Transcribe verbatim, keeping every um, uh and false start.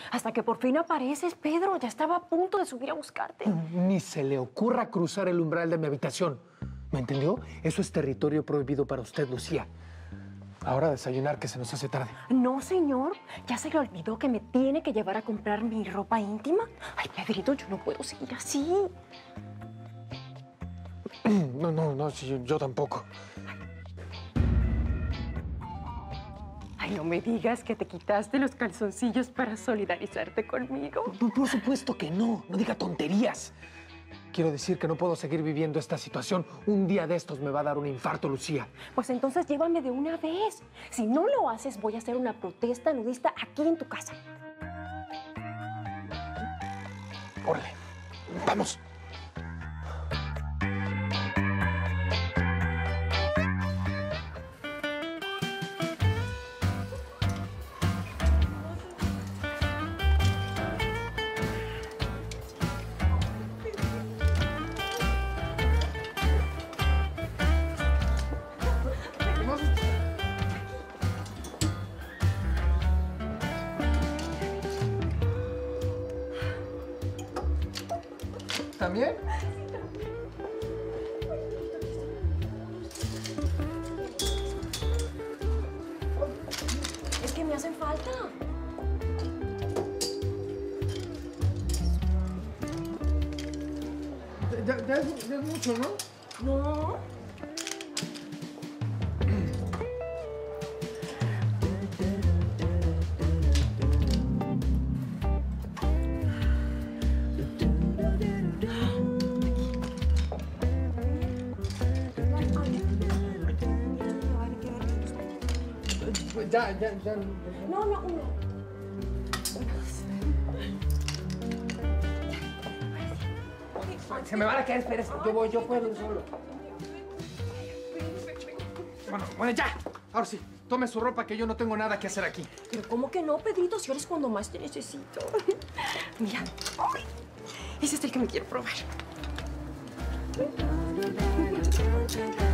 Hasta que por fin apareces, Pedro. Ya estaba a punto de subir a buscarte. Ni se le ocurra cruzar el umbral de mi habitación. ¿Me entendió? Eso es territorio prohibido para usted, Lucía. Ahora a desayunar, que se nos hace tarde. No, señor. ¿Ya se le olvidó que me tiene que llevar a comprar mi ropa íntima? Ay, Pedrito, yo no puedo seguir así. No, no, no, sí, yo, yo tampoco. Ay, no me digas que te quitaste los calzoncillos para solidarizarte conmigo. Por, por supuesto que no. No diga tonterías. Quiero decir que no puedo seguir viviendo esta situación. Un día de estos me va a dar un infarto, Lucía. Pues entonces llévame de una vez. Si no lo haces, voy a hacer una protesta nudista aquí en tu casa. Órale, vamos. ¿También? Es que me hacen falta. Ya, ya, es, ya es mucho, ¿no? No. Ya, ya, ya. No, no, no. Se me van a caer, espérese. Yo voy, yo puedo ir solo. Bueno, bueno, ya. Ahora sí, tome su ropa que yo no tengo nada que hacer aquí. Pero ¿cómo que no, Pedrito? Si eres cuando más te necesito. Mira. Ay, ese es el que me quiero probar.